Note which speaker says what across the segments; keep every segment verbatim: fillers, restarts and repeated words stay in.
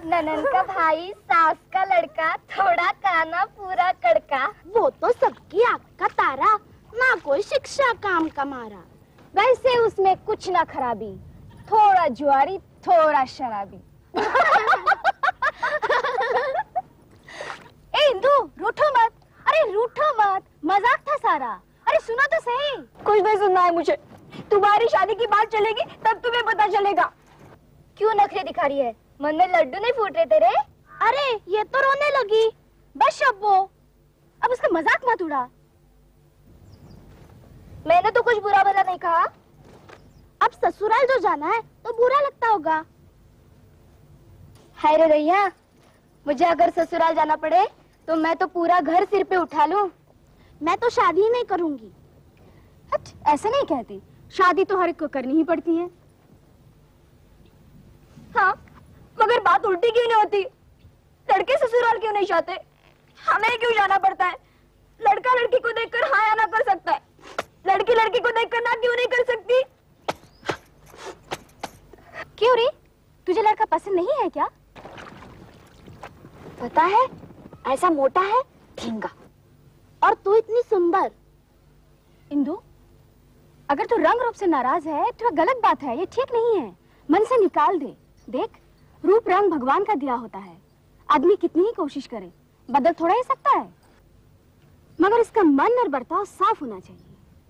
Speaker 1: ननन का भाई, सास का लड़का, थोड़ा काना पूरा कड़का।
Speaker 2: वो तो सबकी आँख का तारा, ना कोई शिक्षा काम का मारा।
Speaker 1: वैसे उसमें कुछ ना खराबी, थोड़ा जुआरी थोड़ा शराबी। ए इंदु, रूठो मत। अरे रूठो मत, मजाक था सारा। अरे सुनो तो सही।
Speaker 3: कुछ नहीं सुनना है मुझे। तुम्हारी शादी की बात चलेगी तब तुम्हें पता चलेगा।
Speaker 1: क्यों नखरे दिखा रही है? मन में लड्डू नहीं फूट रहे तेरे?
Speaker 2: अरे ये तो रोने लगी। बस शब्बो,
Speaker 1: अब उसका मजाक मत उड़ा। मैंने तो कुछ बुरा भला नहीं कहा।
Speaker 2: अब ससुराल जो जाना है तो बुरा लगता होगा।
Speaker 1: हाय रे रैया, मुझे अगर ससुराल जाना पड़े तो मैं तो पूरा घर सिर पे उठा लूं।
Speaker 2: मैं तो शादी नहीं करूंगी।
Speaker 1: हट, ऐसे नहीं कहती। शादी तो हर एक को करनी ही पड़ती है।
Speaker 3: हाँ, मगर बात उल्टी क्यों नहीं होती? लड़के ससुराल क्यों नहीं जाते? हमें क्यों जाना पड़ता है? लड़का लड़की को देखकर हाँ या ना कर सकता है, लड़की लड़की को देखकर ना क्यों नहीं कर सकती?
Speaker 1: क्यों रे, तुझे लड़का पसंद नहीं है क्या?
Speaker 3: पता है, ऐसा मोटा है ठेंगा,
Speaker 2: और तू इतनी सुंदर।
Speaker 1: इंदु, अगर तू रंग रूप से नाराज है तो गलत बात है, ये ठीक नहीं है। मन से निकाल दे। देख, रूप रंग भगवान का दिया होता है। आदमी कितनी ही कोशिश करे, बदल थोड़ा ही सकता है, मगर इसका मन और बर्ताव साफ होना चाहिए।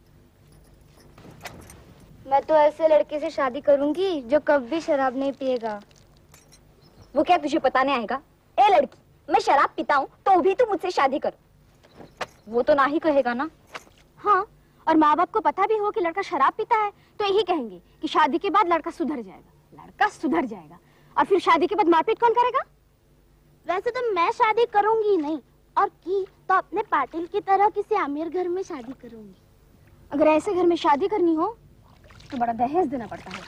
Speaker 1: मैं तो ऐसे लड़के से शादी करूंगी जो कभी शराब नहीं पिएगा।
Speaker 3: वो क्या तुझे पता नहीं आएगा? ए लड़की, मैं शराब पीता हूँ तो भी तू मुझसे शादी कर। वो तो ना ही कहेगा ना।
Speaker 1: हाँ, और माँ बाप को पता भी हो कि लड़का शराब पीता है तो यही कहेंगे कि शादी के बाद लड़का सुधर जाएगा। लड़का सुधर जाएगा और फिर शादी के बाद मारपीट कौन करेगा?
Speaker 2: वैसे तो मैं शादी करूंगी नहीं, और की तो अपने पाटिल की तरह किसी अमीर घर में शादी करूंगी।
Speaker 1: अगर ऐसे घर में शादी करनी हो तो बड़ा दहेज देना पड़ता है।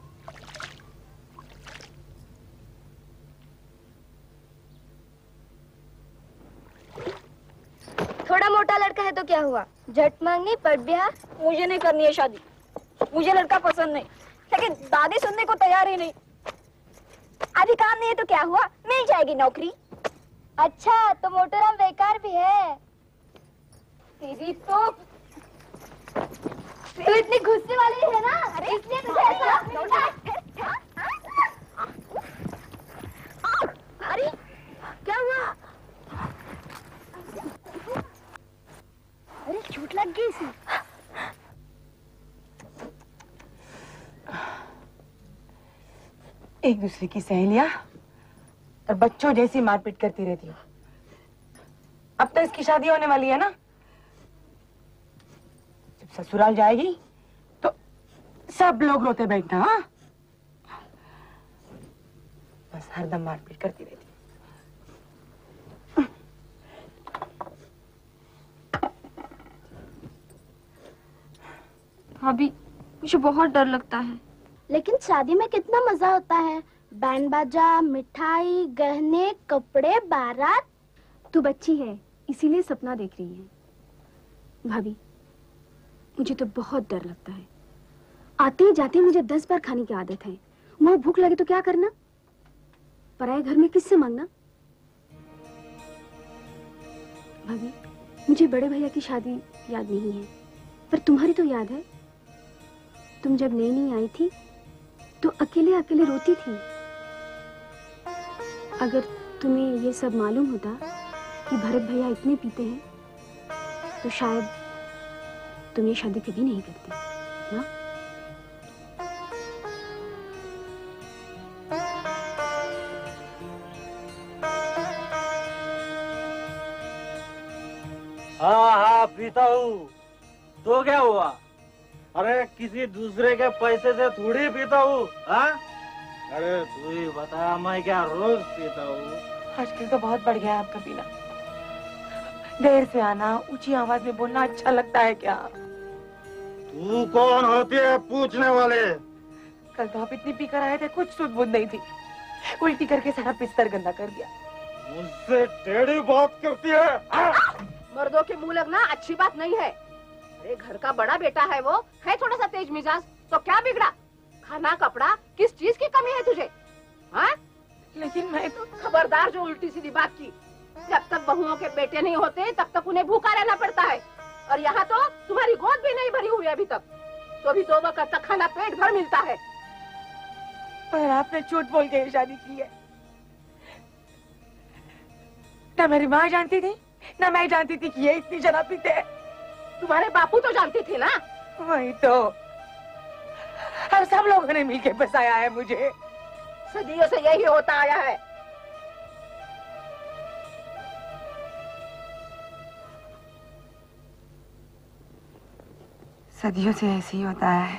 Speaker 1: थोड़ा मोटा लड़का है तो क्या हुआ? झट मांगनी पट ब्याह।
Speaker 3: मुझे नहीं करनी है शादी, मुझे लड़का पसंद नहीं, लेकिन दादी सुनने को तैयार ही नहीं। अभी काम नहीं है तो क्या हुआ, मिल जाएगी नौकरी।
Speaker 1: अच्छा, तो मोटोराम बेकार भी है। तेरी तो तू इतनी गुस्से वाली है ना, अरे इसलिए तुझे ऐसा लौटा।
Speaker 3: अरे क्या हुआ?
Speaker 1: अरे चोट लग गई इसे।
Speaker 4: एक दूसरे की सहेलियां और बच्चों जैसी मारपीट करती रहती हो। अब तो इसकी शादी होने वाली है ना, जब ससुराल जाएगी तो सब लोग रोते बैठना। हाँ, बस हरदम मारपीट करती रहती।
Speaker 3: भाभी, मुझे बहुत डर लगता है।
Speaker 2: लेकिन शादी में कितना मजा होता है, बैंड बाजा, मिठाई, गहने, कपड़े, बारात।
Speaker 1: तू बच्ची है इसीलिए सपना देख रही है। भाभी, मुझे तो बहुत डर लगता है। आते जाते मुझे दस बार खाने की आदत है। वहां भूख लगे तो क्या करना? पराए घर में किससे मांगना? भाभी, मुझे बड़े भैया की शादी याद नहीं है, पर तुम्हारी तो याद है। तुम जब नई नई आई थी तो अकेले अकेले रोती थी। अगर तुम्हें ये सब मालूम होता कि भरत भैया इतने पीते हैं तो शायद तुम ये शादी कभी नहीं करती ना?
Speaker 5: हाँ हाँ पीता हूँ, तो क्या हुआ? अरे किसी दूसरे के पैसे से थोड़ी पीता हूँ। हाँ, अरे तू ही बता, मैं क्या रोज पीता हूँ?
Speaker 4: आजकल तो बहुत बढ़ गया है आपका पीना। देर से आना, ऊंची आवाज में बोलना अच्छा लगता है क्या?
Speaker 5: तू कौन होती है पूछने वाले?
Speaker 4: कल तो आप इतनी पीकर आए थे, कुछ सुध बुध नहीं थी। उल्टी करके सारा बिस्तर गंदा कर दिया।
Speaker 5: मुझसे टेढ़ी बात करती है। हाँ?
Speaker 6: मर्दों के मुंह लगना अच्छी बात नहीं है। अरे घर का बड़ा बेटा है वो, है थोड़ा सा तेज मिजाज, तो क्या बिगड़ा? खाना कपड़ा किस चीज की कमी है तुझे? हाँ?
Speaker 4: लेकिन लेकिन मैं तो
Speaker 6: खबरदार जो उल्टी सीधी बात की। जब तक बहुओं के बेटे नहीं होते तब तक उन्हें भूखा रहना पड़ता है, और यहाँ तो तुम्हारी गोद भी नहीं भरी हुई अभी तक, तो भी दो वक्त तक खाना पेट भर मिलता है।
Speaker 4: पर आपने झूठ बोल के शादी की है। ना मेरी माँ जानती थी, ना मैं जानती थी कि ये इतनी शराब पीते हैं।
Speaker 6: तुम्हारे बापू तो जानते थे ना।
Speaker 4: वही तो, अब सब लोगों ने मिलके फंसाया है मुझे।
Speaker 6: सदियों से यही होता आया है।
Speaker 4: सदियों से ऐसे ही होता है।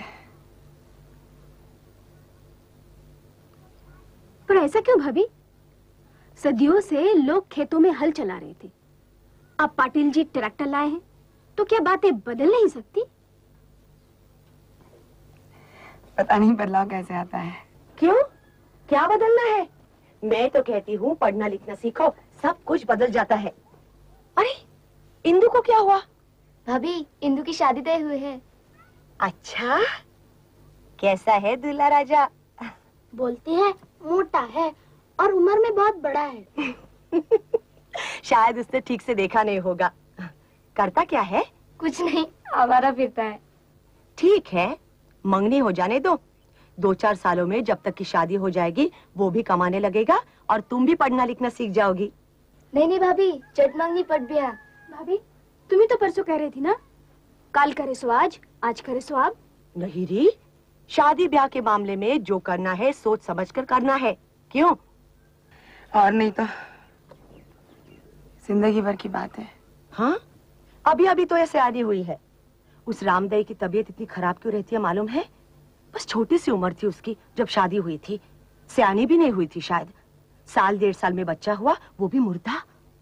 Speaker 1: पर ऐसा क्यों भाभी? सदियों से लोग खेतों में हल चला रहे थे, अब पाटिल जी ट्रैक्टर लाए हैं, तो क्या बातें बदल नहीं सकती?
Speaker 4: पता नहीं बदलाव कैसे आता है।
Speaker 7: क्यों? क्या बदलना है? मैं तो कहती हूँ पढ़ना लिखना सीखो, सब कुछ बदल जाता है। अरे इंदु को क्या हुआ?
Speaker 2: भाभी, इंदु की शादी तय हुई है।
Speaker 7: अच्छा, कैसा है दूल्हा राजा?
Speaker 2: बोलते हैं मोटा है और उम्र में बहुत बड़ा है।
Speaker 7: शायद उसने ठीक से देखा नहीं होगा। करता क्या है?
Speaker 2: कुछ नहीं, आवारा फिरता है।
Speaker 7: ठीक है, मंगनी हो जाने दो। दो चार सालों में जब तक की शादी हो जाएगी वो भी कमाने लगेगा और तुम भी पढ़ना लिखना सीख जाओगी।
Speaker 2: नहीं नहीं भाभी, चट मांगनी पट गया।
Speaker 1: भाभी, तुम ही तो परसों कह रही थी ना, काल करे सो आज, आज करे सो अब।
Speaker 7: नहीं री, शादी ब्याह के मामले में जो करना है सोच समझ कर करना है। क्यों?
Speaker 4: और नहीं तो जिंदगी भर की बात है।
Speaker 7: हाँ, अभी अभी तो ऐसे आनी हुई है। उस रामदई की तबीयत इतनी खराब क्यों रहती है मालूम है? बस छोटी सी उम्र थी उसकी जब शादी हुई थी, सियानी भी नहीं हुई थी शायद। साल डेढ़ साल में बच्चा हुआ, वो भी मुर्दा।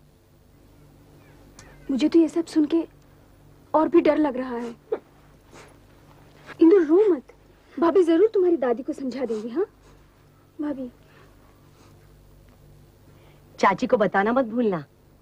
Speaker 1: मुझे तो ये सब सुन के और भी डर लग रहा है। इंदु रो मत, भाभी जरूर तुम्हारी दादी को समझा देंगी। हाँ भाभी?
Speaker 7: चाची को बताना मत भूलना।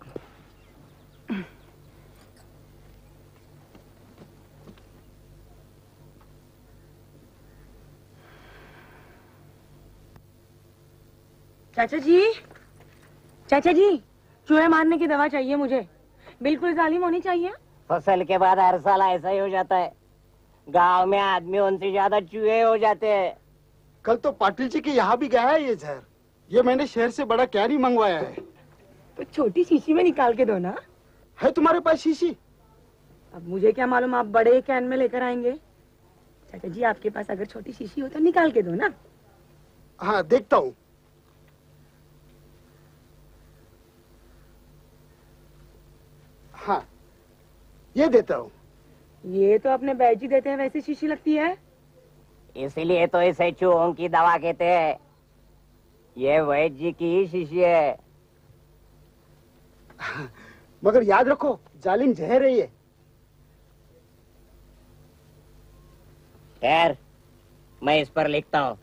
Speaker 4: चाचा जी, चाचा जी, चूहे मारने की दवा चाहिए मुझे, बिल्कुल जालिम होनी चाहिए।
Speaker 8: फसल के बाद हर साल ऐसा ही हो जाता है। गांव में आदमी उनसे ज्यादा चूहे हो जाते हैं।
Speaker 9: कल तो पाटिल जी के यहाँ भी गया है ये जहर। ये मैंने शहर से बड़ा कैरी मंगवाया है।
Speaker 4: तो छोटी शीशी में निकाल के दो ना।
Speaker 9: है तुम्हारे पास शीशी?
Speaker 4: अब मुझे क्या मालूम आप बड़े कैन में लेकर आएंगे। चाचा जी, आपके पास अगर छोटी शीशी हो तो निकाल के दो ना।
Speaker 9: हाँ, देखता हूँ। हाँ, ये देता हूँ।
Speaker 4: ये तो अपने बैजी देते हैं वैसी शीशी लगती है।
Speaker 8: इसीलिए तो इसे चूहों की दवा कहते हैं। ये वैद्य जी की ही शीशी है।
Speaker 9: मगर याद रखो, जालिम जहर है ये।
Speaker 8: खैर, मैं इस पर लिखता हूँ,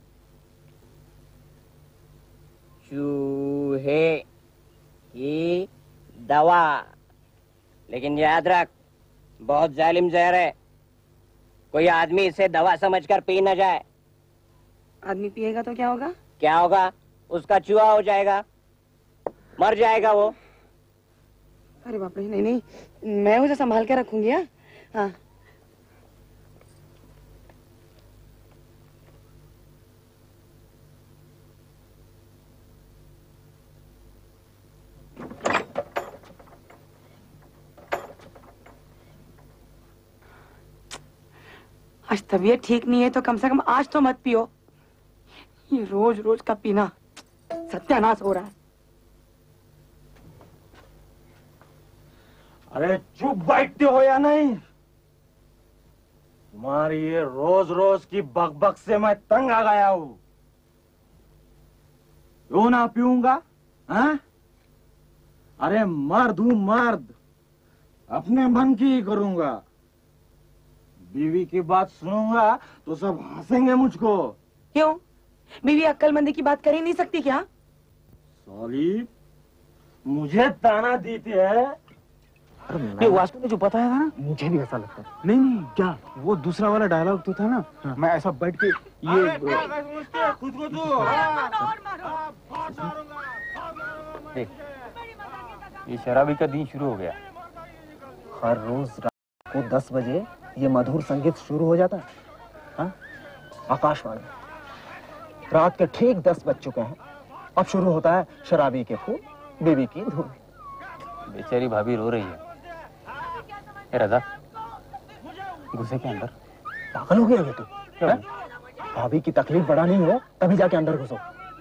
Speaker 8: चूहे की दवा। लेकिन याद रख, बहुत जालिम जहर है। कोई आदमी इसे दवा समझकर पी न जाए।
Speaker 4: आदमी पिएगा तो क्या होगा?
Speaker 8: क्या होगा? उसका चूहा हो जाएगा, मर जाएगा वो।
Speaker 4: अरे बाप रे, नहीं नहीं, मैं उसे संभाल के रखूंगी। हाँ हाँ। आज तबीयत ठीक नहीं है तो कम से कम आज तो मत पियो। ये रोज रोज का पीना सत्यानाश हो रहा है।
Speaker 5: अरे चुप बैठते हो या नहीं? तुम्हारी ये रोज रोज की बकबक से मैं तंग आ गया हूं। क्यों ना पीऊंगा? हाँ? अरे मर्द हूं मर्द, अपने मन की ही करूंगा। बीवी की बात सुनूंगा तो सब हंसेंगे मुझको।
Speaker 4: क्यों? बीवी अक्लमंदी की बात कर ही नहीं सकती क्या?
Speaker 5: सॉली, मुझे ताना देती है।
Speaker 10: ये वास्तव में जो बताया था ना, मुझे भी ऐसा लगता है। नहीं नहीं, क्या वो दूसरा वाला डायलॉग तो था ना। हाँ। मैं ऐसा बैठ के ये
Speaker 5: खुद को तू
Speaker 10: देख, ये शराबी का दिन शुरू हो गया।
Speaker 11: हर रोज रात को दस बजे ये मधुर संगीत शुरू हो जाता है। हाँ? आकाशवाणी, रात के ठीक दस बज चुके हैं, अब शुरू होता है शराबी के फूल बीवी की धूल।
Speaker 10: बेचारी भाभी रो रही है। ए रजा, घुसे के अंदर।
Speaker 11: पागल हो गया बेटू? भाभी की तकलीफ बढ़ानी हो तभी जाके अंदर घुसो।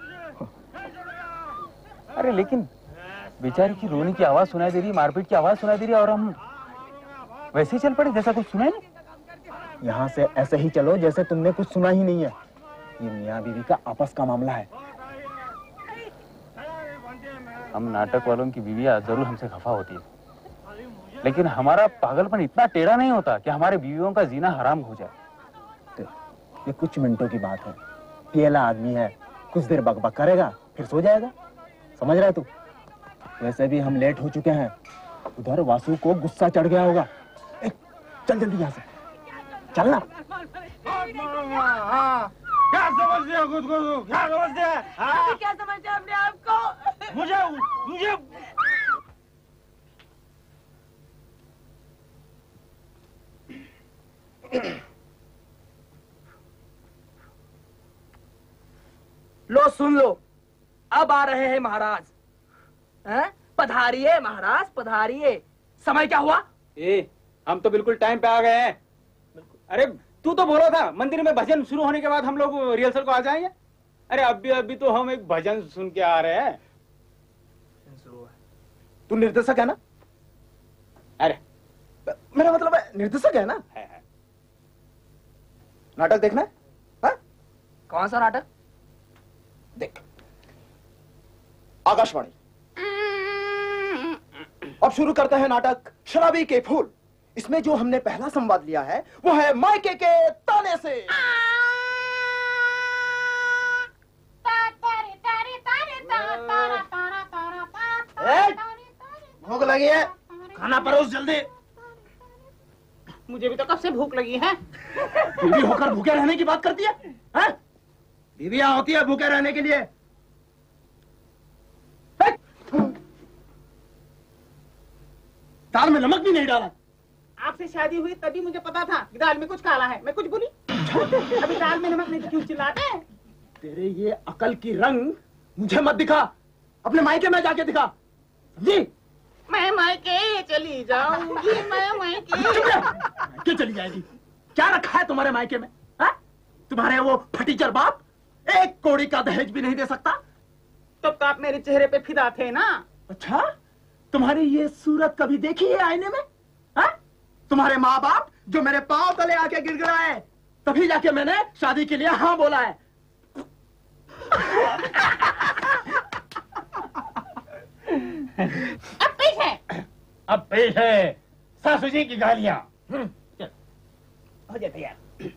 Speaker 10: अरे लेकिन बेचारी की रोने की आवाज सुनाई दे रही, मारपीट की आवाज सुनाई दे रही, और हम वैसे ही चल पड़े जैसा कुछ सुना ही नहीं।
Speaker 11: यहाँ से ऐसे ही चलो जैसे तुमने कुछ सुना ही नहीं है। ये मियाँ बीवी का आपस का मामला है।
Speaker 10: हम नाटक वालों की बीवियां जरूर हमसे खफा होती है, लेकिन हमारा पागलपन इतना टेढ़ा नहीं होता कि हमारे बीवियों का जीना हराम हो जाए।
Speaker 11: तो ये कुछ मिनटों की बात है। पियला आदमी है, कुछ देर बकबक करेगा फिर सो जाएगा। समझ रहा है तू? वैसे भी हम लेट हो चुके हैं। उधर वासु को गुस्सा चढ़ गया होगा। ए, चल जल्दी यहाँ से चलना।
Speaker 5: क्या समझते हो खुद को? तू क्या समझते हैं? हाँ?
Speaker 6: क्या समझते हैं अपने आप को?
Speaker 5: मुझे मुझे
Speaker 12: लो सुन लो, अब आ रहे हैं महाराज। हैं? पधारिए महाराज, पधारिए। समय क्या हुआ?
Speaker 10: ए, हम तो बिल्कुल टाइम पे आ गए हैं। अरे तू तो बोला था मंदिर में भजन शुरू होने के बाद हम लोग रिहर्सल को आ जाएंगे। अरे अभी अभी तो हम एक भजन सुन के आ रहे हैं।
Speaker 11: तू निर्देशक है ना?
Speaker 10: अरे
Speaker 11: मेरा मतलब है निर्देशक है ना?
Speaker 10: है, है।
Speaker 11: नाटक देखना है? हा?
Speaker 12: कौन सा नाटक?
Speaker 11: देख, आकाशवाणी। अब शुरू करते हैं नाटक शराबी के फूल। इसमें जो हमने पहला संवाद लिया है वो है मायके के ताने से। भूख लगी है, खाना परोस जल्दी।
Speaker 6: मुझे भी तो कब से भूख लगी है।
Speaker 11: बीवी होकर भूखे रहने की बात करती है, है? बीवियां होती है भूखे रहने के लिए। दाल में नमक भी नहीं डाला।
Speaker 6: आपसे शादी हुई तभी मुझे पता था कि दाल में कुछ काला है। मैं कुछ बोली? अभी दाल में नमक नहीं, क्यों चिल्लाते हैं?
Speaker 11: तेरे ये अकल की रंग मुझे मत दिखा, अपने मायके में जाके दिखा, समझी?
Speaker 6: मैं मायके चली जाऊंगी, मैं मायके।
Speaker 11: क्यों चली जाएगी? क्या रखा है तुम्हारे मायके में? हा? तुम्हारे वो फटीचर बाप एक कौड़ी का दहेज भी नहीं दे सकता।
Speaker 6: तब तो आप मेरे चेहरे पे फिदा थे ना।
Speaker 11: अच्छा, तुम्हारी ये सूरत कभी देखी है आईने में? हा? तुम्हारे माँ बाप जो मेरे पांव तले आके गिर गया है, तभी जाके मैंने शादी के लिए हाँ बोला है।
Speaker 6: अब पेश है,
Speaker 5: अब पेश है सासू जी की गालियां।
Speaker 11: हो जाए तैयार।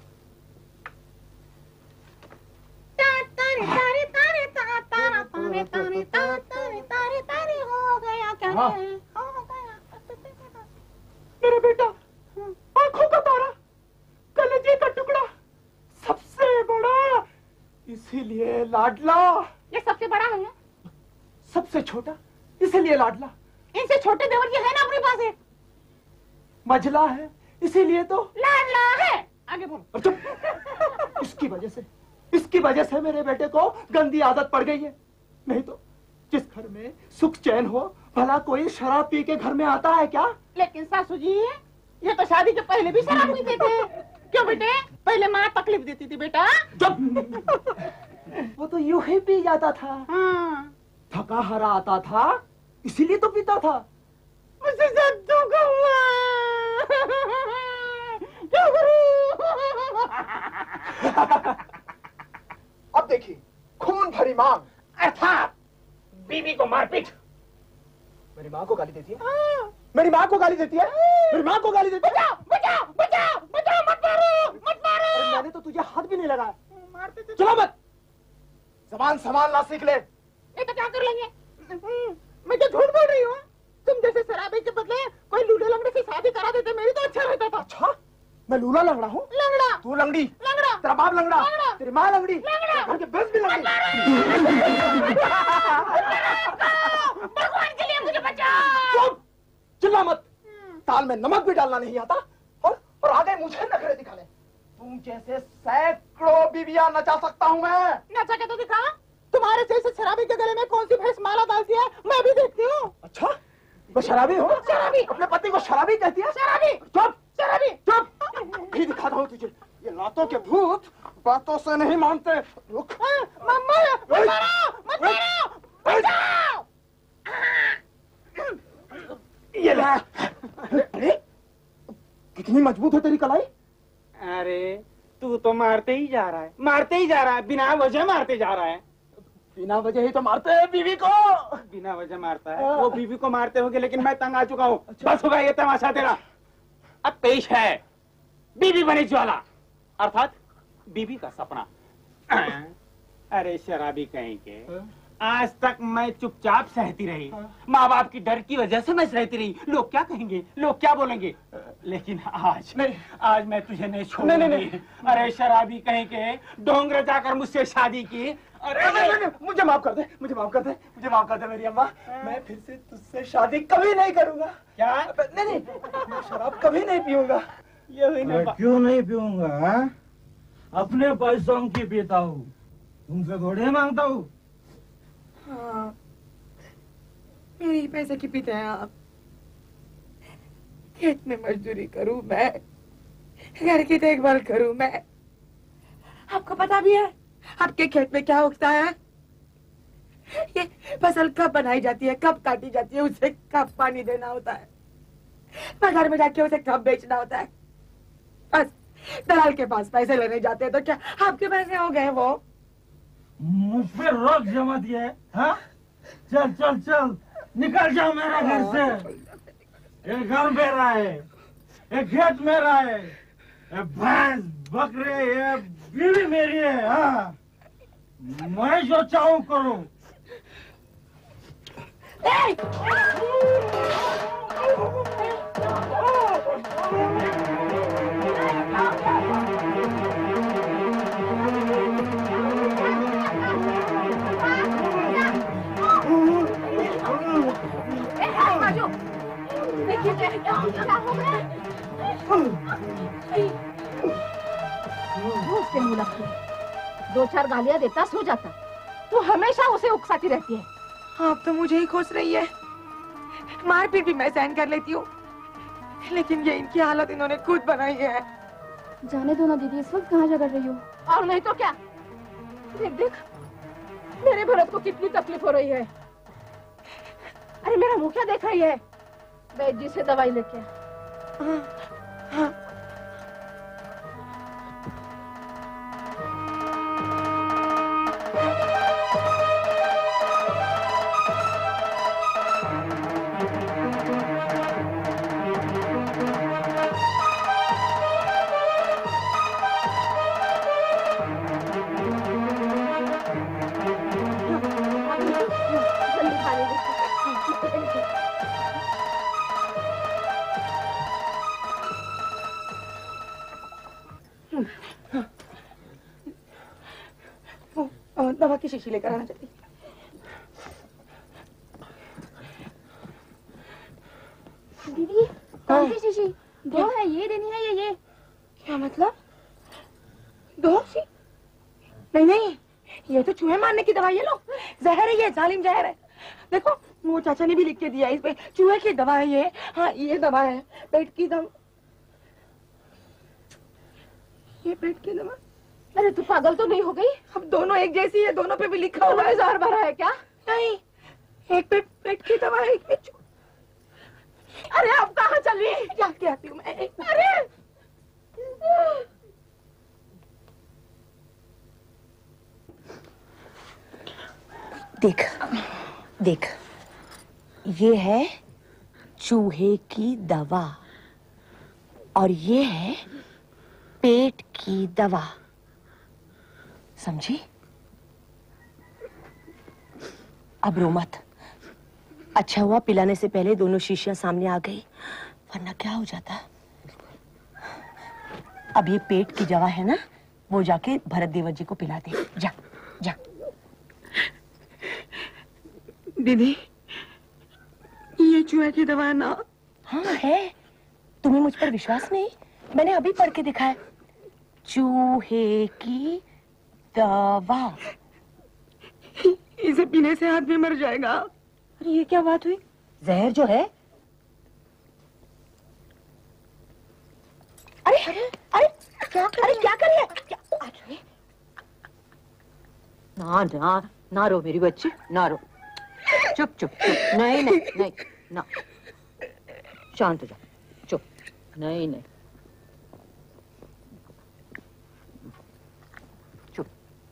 Speaker 6: तारे तारे तारे तारे तारे तारे तारे तारे तारे तारे हो गया क्या?
Speaker 11: हाँ।
Speaker 6: हो गया।
Speaker 11: मेरा बेटा आंखों का तारा, कलेजे का टुकड़ा, सबसे बड़ा इसीलिए लाडला।
Speaker 6: ये सबसे बड़ा है,
Speaker 11: सबसे छोटा इसीलिए लाडला।
Speaker 6: इनसे छोटे देवर ये है ना अपने पास है।
Speaker 11: मझला है इसीलिए तो
Speaker 6: लाडला है। आगे बोलो।
Speaker 11: अब चुप। इसकी वजह से इसकी वजह से मेरे बेटे को गंदी आदत पड़ गई है। नहीं तो जिस घर में सुख चैन हो, भला कोई शराब पी के घर में आता है क्या?
Speaker 6: लेकिन सासू जी ये तो शादी के पहले भी शराब पीते थे। क्यों बेटे? पहले माँ तकलीफ देती थी बेटा।
Speaker 11: वो तो यूं ही पी जाता था।
Speaker 6: हाँ।
Speaker 11: थका हरा आता था इसीलिए तो पीता था।
Speaker 6: मुझसे सत्तू का हुआ। क्या करूं?
Speaker 11: अब देखिए, खून भरी मांग अर्थात
Speaker 6: बीवी को मारपीट।
Speaker 11: मेरी माँ को गाली देती है। मेरी माँ को गाली देती है। मेरी माँ को गाली देती है।
Speaker 6: बचाओ बचाओ बचाओ बचाओ, मत मारो मत मारो।
Speaker 11: मैंने तो तुझे हाथ भी नहीं लगाया।
Speaker 6: मारते थे।
Speaker 11: चलो मत, जबान संभालना सीख ले।
Speaker 6: नहीं तो क्या कर लेंगे? मैं तो झूठ बोल रही हूँ। तुम जैसे शराबी के बदले कोई लूले लंगड़े से शादी करा देते, मेरी तो अच्छा रहता था।
Speaker 11: अच्छा, मैं लूला लंगड़ा हूँ?
Speaker 6: लंगड़ा।
Speaker 11: तू लंगड़ी।
Speaker 6: लंगड़ा।
Speaker 11: तेरा बाप लंगड़ा।
Speaker 6: लंगड़ा।
Speaker 11: तेरी माँ लंगड़ी।
Speaker 6: लंगड़ा।
Speaker 11: घर के बेस भी लंगड़ी।
Speaker 12: दाल में नमक भी डालना नहीं आता और और आगे मुझे नखरे दिखाने। तुम जैसे सैकड़ों बीवियां नचा सकता हूँ मैं।
Speaker 6: नचा के तो दिखा। तुम्हारे जैसे शराबी के गले में कौन सी भैंस माला डालती है मैं भी देखती हूँ।
Speaker 12: अच्छा वो शराबी हो?
Speaker 6: शराबी।
Speaker 12: अपने पति को शराबी कहती है?
Speaker 6: शराबी।
Speaker 12: चुप
Speaker 6: शराबी।
Speaker 12: चुप। भी दिखाता हूँ तुझे। ये लातों के भूत बातों से नहीं मानते। रुक।
Speaker 6: मम्मा मत मारो मत मारो मत मारो।
Speaker 12: ये ले। अरे कितनी मजबूत है तेरी कलाई।
Speaker 10: अरे तू तो मारते ही जा रहा है, मारते ही जा रहा है, बिना वजह मारते जा रहा है।
Speaker 12: बिना वजह ही तो मारते हैं बीवी को।
Speaker 10: बिना वजह मारता है वो बीवी को मारते होंगे, लेकिन मैं तंग आ चुका हूँ। बस होगा ये तमाशा तेरा। अब पेश है बीवी बने ज्वाला, अर्थात बीवी का सपना। अरे शराबी कहेंगे, आज तक मैं चुपचाप सहती रही, माँ बाप की डर की वजह से मैं सहती रही। लोग क्या कहेंगे, लोग क्या बोलेंगे, लेकिन आज नहीं, आज मैं तुझे नहीं छोड़ूंगी। नहीं, नहीं, नहीं। अरे शराबी कहेंगे, ढोंग रचाकर मुझसे शादी की। अरे
Speaker 12: नहीं, नहीं, नहीं, मुझे माफ कर दे, मुझे माफ कर दे, मुझे माफ कर दे मेरी अम्मा। मैं फिर से तुझसे शादी कभी नहीं करूंगा।
Speaker 10: क्या?
Speaker 12: नहीं नहीं, मैं शराब कभी नहीं पीऊंगा।
Speaker 5: ये क्यों नहीं पीऊंगा? अपने पैसों की पीता हूँ, तुमसे थोड़े मांगता हूँ।
Speaker 7: हाँ, मेरे ही पैसे की पीते हैं आप। खेत में मजदूरी करूं मैं, घर की देखभाल करूं मैं। आपको पता भी है आपके खेत में क्या उगता है? ये फसल कब बनाई जाती है, कब काटी जाती है, उसे कब पानी देना होता है, बाजार में जाके उसे कब बेचना होता है। बस दलाल के पास पैसे लेने जाते हैं तो क्या आपके पैसे हो गए वो?
Speaker 5: मुझ पे रोक जमा दिया है, हाँ? चल चल चल निकल जाओ मेरे घर से। ये घर मेरा है, ये खेत मेरा है, ये भैंस बकरे ये बीवी मेरी है। हाँ, मैं जो चाहूँ करूँ।
Speaker 6: क्या हो गया? उसके मुंह लगती है, दो चार गालियां देता सो जाता। तू हमेशा उसे उकसाती रहती है।
Speaker 7: आप तो मुझे ही खोस रही है। मारपीट भी मैं सहन कर लेती हूँ, लेकिन ये इनकी हालत इन्होंने खुद बनाई है।
Speaker 1: जाने दो ना दीदी, इस वक्त कहाँ झगड़ रही हो?
Speaker 6: और नहीं तो क्या। देख देख मेरे भरत को कितनी तकलीफ हो रही है। अरे मेरा मुंह क्या देख रही है? वैद्य जी से दवाई लेके आ।
Speaker 7: हाँ, हाँ। दवा की शीशी लेकर आना चाहिए।
Speaker 1: दीदी कौन सी शीशी? दो है, ये देनी है या ये?
Speaker 7: क्या मतलब? दो सी? नहीं नहीं, ये तो चूहे मारने की दवाई है। लो, जहर है ये, जालिम जहर है। देखो वो चाचा ने भी लिख के दिया इस पे, चूहे की दवा है ये। हाँ ये दवा है, पेट की दवा। ये पेट की दवा।
Speaker 6: अरे तू पागल तो नहीं हो गई?
Speaker 7: अब दोनों एक जैसी है, दोनों पे भी लिखा हुआ है।
Speaker 6: जहर भरा है क्या?
Speaker 7: नहीं, एक पे पेट की दवा है, एक पे चू...
Speaker 6: अरे अब कहाँ चली?
Speaker 7: जाके आती हूँ मैं।
Speaker 6: अरे
Speaker 7: देख देख, ये है चूहे की दवा और ये है पेट की दवा, समझी? अब रो मत। अच्छा हुआ पिलाने से पहले दोनों शीशियां सामने आ गई, वरना क्या हो जाता। अब ये पेट की दवा है ना, वो जाके भरत देवर जी को पिला दे। जा जा। दीदी ये चूहे की दवा है ना? हाँ है, तुम्हें मुझ पर विश्वास नहीं? मैंने अभी पढ़ के दिखा है। चूहे की दवा, इसे पीने से आदमी मर जाएगा।
Speaker 4: अरे ये क्या बात हुई? जहर जो है।
Speaker 7: अरे अरे अरे क्या कर अरे क्या कर रही है? क्या? अरे
Speaker 13: ना ना ना रो मेरी बच्ची, ना रो। चुप चुप चुप। नहीं नहीं नहीं ना, शांत हो जा, चुप। नहीं नहीं चुप।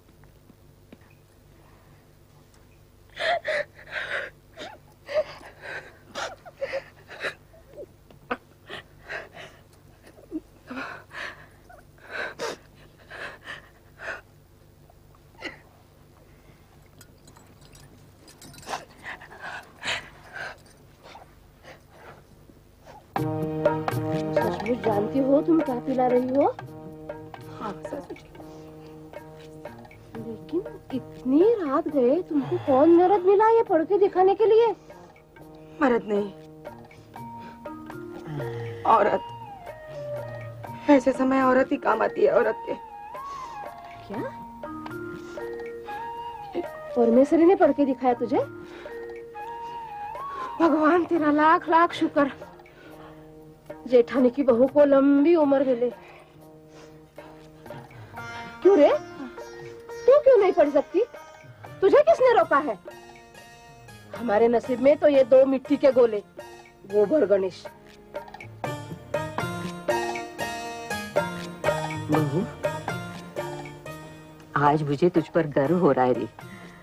Speaker 6: सचमुच जानती हो तुम क्या पिला रही हो?
Speaker 7: हाँ ससुर जी।
Speaker 6: लेकिन इतनी रात गए, तुमको कौन मर्द मिला ये पढ़ के दिखाने के लिए?
Speaker 7: मर्द नहीं, औरत। ऐसे समय औरत ही काम आती है औरत के।
Speaker 6: क्या? परमेश्वरी ने पढ़ के दिखाया तुझे? भगवान तेरा लाख लाख शुक्र, जेठानी की बहू को लंबी उम्र मिले। क्यों रे, तू क्यों नहीं पढ़ सकती? तुझे किसने रोका है? हमारे नसीब में तो ये दो मिट्टी के गोले, गोबर गणेश।
Speaker 13: बहू, आज मुझे तुझ पर गर्व हो रहा है रे।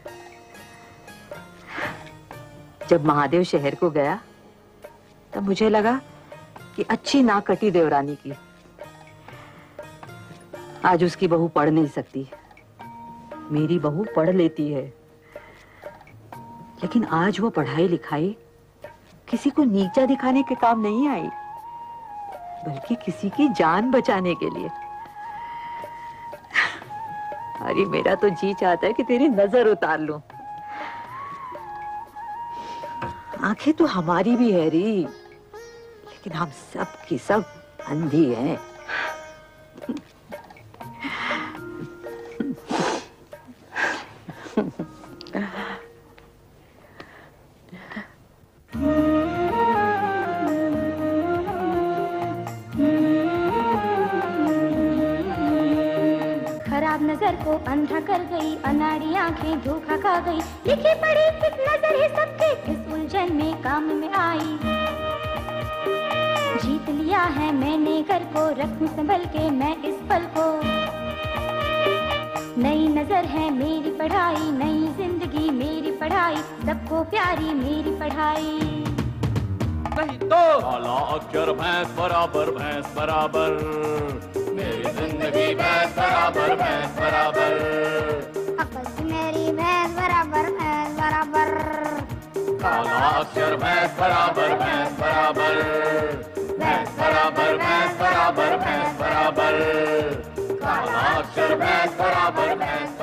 Speaker 13: जब महादेव शहर को गया तब मुझे लगा कि अच्छी नाक कटी देवरानी की। आज उसकी बहू पढ़ नहीं सकती, मेरी बहू पढ़ लेती है। लेकिन आज वो पढ़ाई लिखाई किसी को नीचा दिखाने के काम नहीं आई, बल्कि किसी की जान बचाने के लिए। अरे मेरा तो जी चाहता है कि तेरी नजर उतार लूं। आंखें तो हमारी भी है री, लेकिन हम सब की सब अंधी हैं।
Speaker 1: खराब नजर को अंधा कर गई, अनाड़ी आंखें धोखा खा गई। लिखी पढ़ी कित नजर है सबके, इस उलझन में काम में आई। जीत लिया है मैंने घर को, रखूं संभल के मैं इस पल को। नई नजर है मेरी पढ़ाई, नई जिंदगी मेरी पढ़ाई, सबको प्यारी मेरी पढ़ाई।
Speaker 14: नहीं तो काला अक्षर भैंस बराबर भैंस बराबर, मेरी जिंदगी भैंस बराबर भैंस बराबर।
Speaker 2: अकल मेरी भैंस बराबर भैंस बराबर।
Speaker 14: काला अक्षर भैंस बराबर भैंस बराबर, भैंस बराबर भैंस बराबर भैंस बराबर। काला अक्षर भैंस बराबर भैंस